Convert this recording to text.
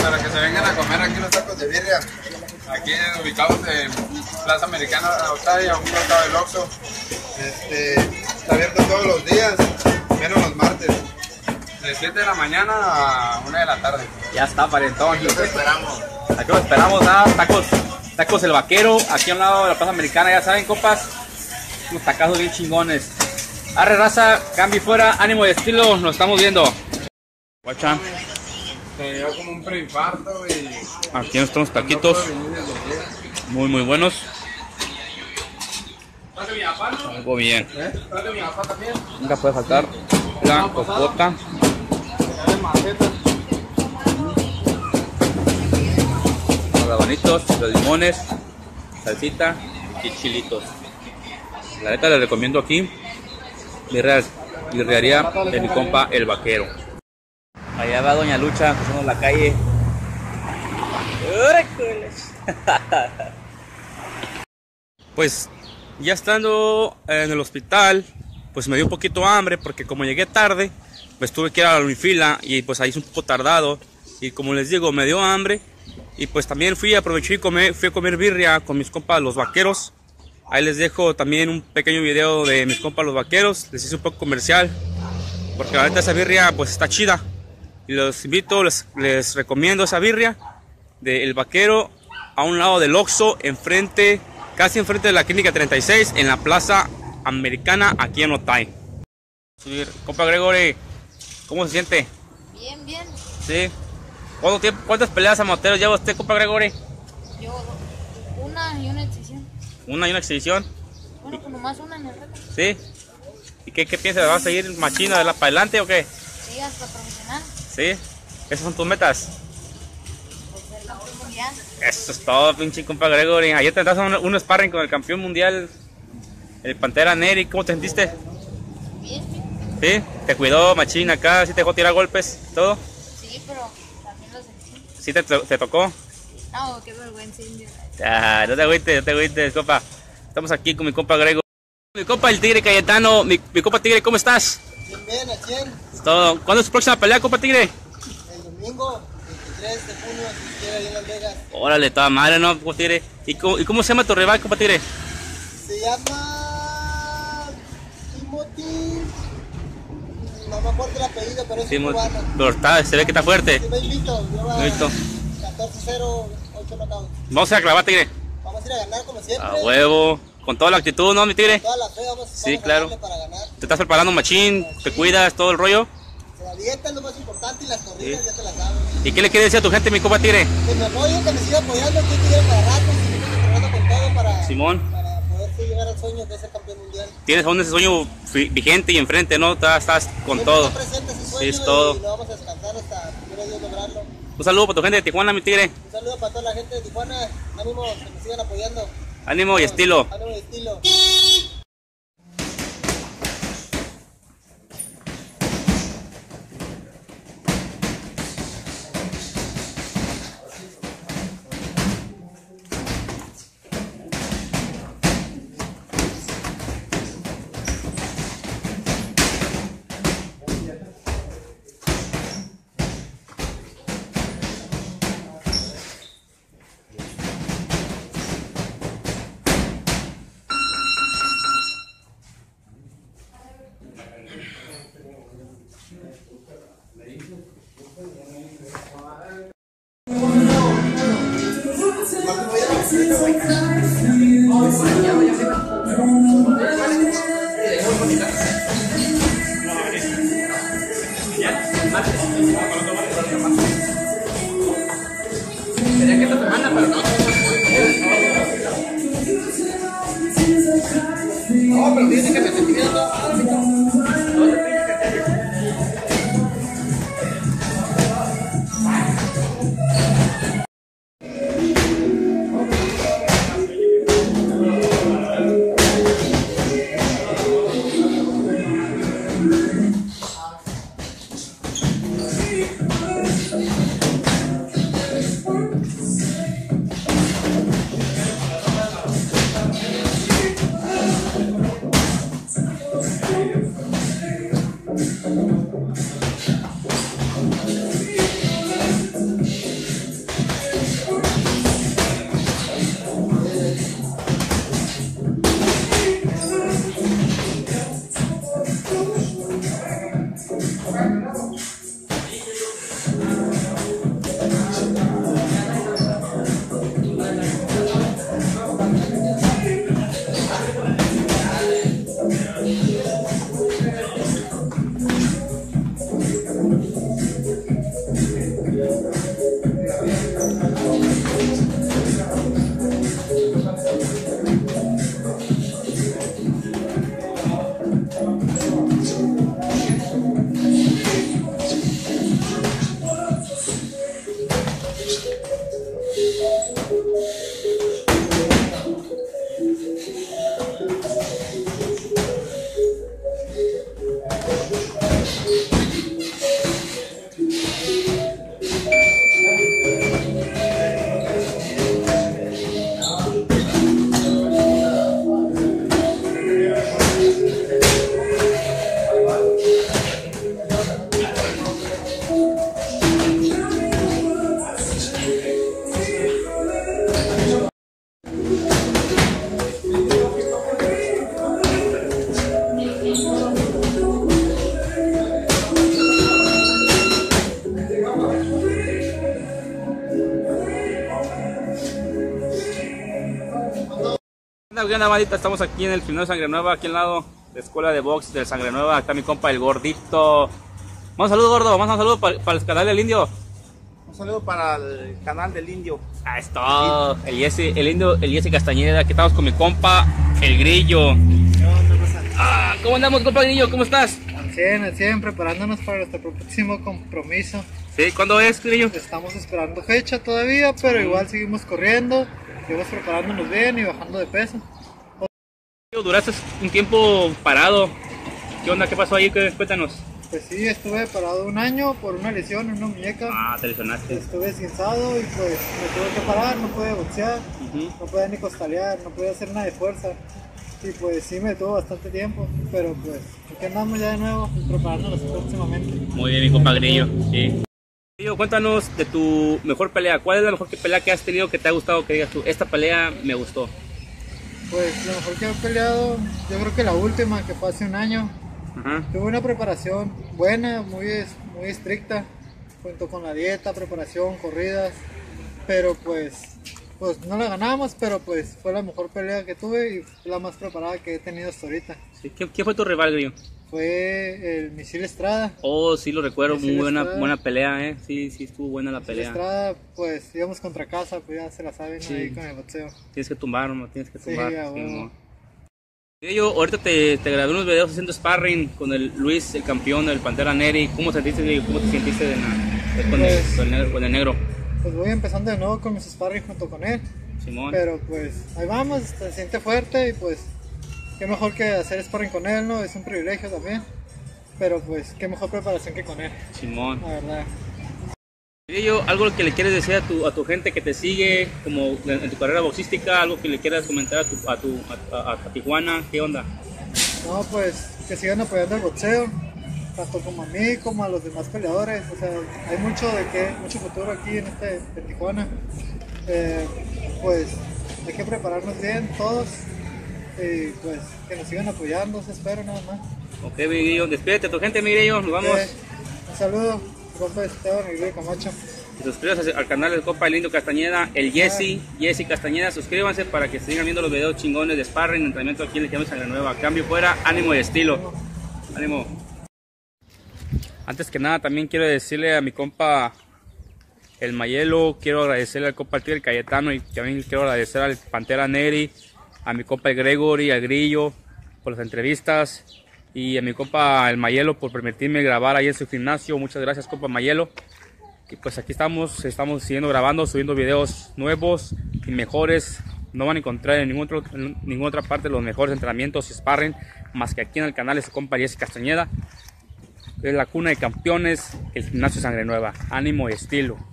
para que se vengan a comer aquí los tacos de birria. Aquí ubicados en Plaza Americana, Austria, a un costado del Oxxo. Está abierto todos los días, menos los martes. De 7 de la mañana a 1 de la tarde. Ya está, parentón. Aquí los esperamos. Aquí los esperamos, tacos El Vaquero, aquí a un lado de la Plaza Americana, ya saben, compas. Unos tacazos bien chingones. Arre, raza, cambio fuera, ánimo y estilo, nos estamos viendo. Guacha. Se dio como un preinfarto y... Aquí están los taquitos. Muy buenos. Algo bien. Nunca puede faltar la cocota. Los rabanitos, los limones, salsita y chilitos. La neta les recomiendo aquí. Birrearía de mi compa El Vaquero. Allá va Doña Lucha cruzando la calle. Pues ya estando en el hospital, pues me dio un poquito hambre porque como llegué tarde, pues tuve que ir a la Unifila y pues ahí es un poco tardado. Y como les digo, me dio hambre y pues también aproveché y fui a comer birria con mis compas los Vaqueros. Ahí les dejo también un pequeño video de mis compas los Vaqueros. Les hice un poco comercial porque la neta esa birria pues está chida. Y los invito, les recomiendo esa birria de El Vaquero a un lado del Oxxo, casi enfrente de la Clínica 36, en la Plaza Americana, aquí en Otay. Sí, compa Gregory, ¿cómo se siente? Bien. Sí. ¿Cuántas peleas amateros lleva usted, compa Gregory? Yo una y una exhibición. ¿Una y una exhibición? Bueno, pues nomás una en el reto. Sí. ¿Y qué piensas? ¿Va a seguir machino para adelante o qué? Sí, hasta profesional. Sí. ¿Esas son tus metas? Pues el campeón mundial. Eso es todo, pinche compa Gregory. Ayer te das un sparring con el campeón mundial, el Pantera Neri. ¿Cómo te sentiste? Bien. ¿Sí? ¿Te cuidó machín acá? ¿Sí te dejó tirar golpes? ¿Todo? Sí, pero también lo sentí. ¿Sí te tocó? No, qué vergüenza, indio. No te agüites, compa. Estamos aquí con mi compa Gregory. Mi compa el Tigre Cayetano. Mi compa Tigre, ¿cómo estás? Bien, al 100. Es todo. ¿Cuándo es tu próxima pelea, compa Tigre? El domingo, 23 de junio, si quiere, ahí en Las Vegas. Órale, toda madre, ¿no, compa Tigre? ¿Y cómo se llama tu rival, compa Tigre? Se llama Timothy. No me acuerdo el apellido, pero es cubano. Pero se ve que está fuerte. Sí, me invito. Lleva 14-0, 8 knockouts. Vamos a ir a clavar, Tigre. Vamos a ir a ganar como siempre. A huevo. Con toda la actitud, ¿no, mi Tigre? Toda la fe, vamos Sí, a claro. para ganar. ¿Te estás preparando machín? ¿Te cuidas todo el rollo? La dieta es lo más importante y las corridas ya te las sabes. ¿Y qué le quieres decir a tu gente, mi compa Tigre? Que me apoyen, que me siga apoyando, que quiero para rato, que siga entrenando con todo para poder llegar al sueño de ser campeón mundial. Tienes aún ese sueño vigente y enfrente, ¿no? Estás con Siempre todo. está presente ese sueño. Sí, es todo. Y no vamos a descansar hasta primero Dios lograrlo. Un saludo para tu gente de Tijuana, mi Tigre. Un saludo para toda la gente de Tijuana. Ánimo, que me sigan apoyando. Ánimo y estilo. Ánimo y estilo. Sería que esta semana, pero no. No, pero fíjate que me sentí bien todo. ¿Qué onda, bandita? Estamos aquí en el gimnasio Sangre Nueva, aquí al lado de la escuela de box del Sangre Nueva. Acá mi compa el gordito. Vamos, saludo gordo, vamos a un saludo para el canal del Indio. Un saludo para el canal del Indio. Ah, es todo. El Jesse Castañeda. Aquí estamos con mi compa, el Grillo. ¿Cómo andamos, compa Grillo? ¿Cómo estás? Al 100, preparándonos para nuestro próximo compromiso. Sí, ¿cuándo es, Grillo? Estamos esperando fecha todavía, pero igual seguimos corriendo, seguimos preparándonos bien y bajando de peso. Duraste un tiempo parado. ¿Qué onda? ¿Qué pasó ahí? Cuéntanos. Pues sí, estuve parado un año por una lesión en una muñeca. Ah, te lesionaste. Estuve esguinzado y pues me tuve que parar, no podía boxear, no podía ni costalear, no podía hacer nada de fuerza. Y pues sí me detuvo bastante tiempo, pero pues aquí andamos ya de nuevo preparándonos próximamente. Muy bien, mi compa Grillo. Sí. Grillo, cuéntanos de tu mejor pelea. ¿Cuál es la mejor pelea que has tenido que te ha gustado, que digas tú, esta pelea me gustó? Pues lo mejor que he peleado, yo creo que la última, que fue hace un año. Tuve una preparación buena, muy estricta, junto con la dieta, preparación, corridas, pero pues no la ganamos, pero pues fue la mejor pelea que tuve y la más preparada que he tenido hasta ahorita. Sí. ¿Quién fue tu rival, Grillo? Fue el Misil Estrada. Oh, sí lo recuerdo, Misil muy Estrada. buena pelea, sí estuvo buena la Misil pelea. Estrada, pues íbamos contra casa, pues ya se la saben, Sí. ahí con el boxeo. Tienes que tumbarlo, tienes que Sí, tumbar. a Sí, huevo. no. Yo ahorita te grabé unos videos haciendo sparring con el Luis, el campeón del Pantera Neri. ¿Cómo te sentiste con el negro? Pues voy empezando de nuevo con mis sparring junto con él. Simón. Pero pues ahí vamos, se siente fuerte y pues qué mejor que hacer sparring con él, ¿no? Es un privilegio también. Pero pues qué mejor preparación que con él, Simón. la verdad. Grillo, algo que le quieres decir a tu gente que te sigue como en tu carrera boxística, algo que le quieras comentar a Tijuana, ¿qué onda? No, pues que sigan apoyando el boxeo, tanto como a mí como a los demás peleadores. O sea, hay mucho futuro aquí en Tijuana. Pues hay que prepararnos bien todos y pues que nos sigan apoyando, eso espero nada más. Ok, mi Grillo, despídete a tu gente, mi Grillo, nos vamos. Un saludo, compa Esteban y Luis Camacho. Y suscríbanse al canal del compa el Indio Castañeda, el Jesse Castañeda. Suscríbanse para que sigan viendo los videos chingones de sparring, entrenamiento aquí en el gimnasio Sangre Nueva. Cambio fuera, ánimo y estilo. Ánimo. Antes que nada, también quiero decirle a mi compa el Mayelo, quiero agradecerle al compa el Tigre Cayetano y también quiero agradecer al Pantera Neri, a mi compa el Gregory, al Grillo por las entrevistas y a mi compa el Mayelo por permitirme grabar ahí en su gimnasio. Muchas gracias, compa Mayelo. Y pues aquí estamos siguiendo grabando, subiendo videos nuevos y mejores. No van a encontrar en ninguna otra parte los mejores entrenamientos y sparring más que aquí en el canal de su compa Jesse Castañeda. Es la cuna de campeones, el gimnasio Sangre Nueva. Ánimo y estilo.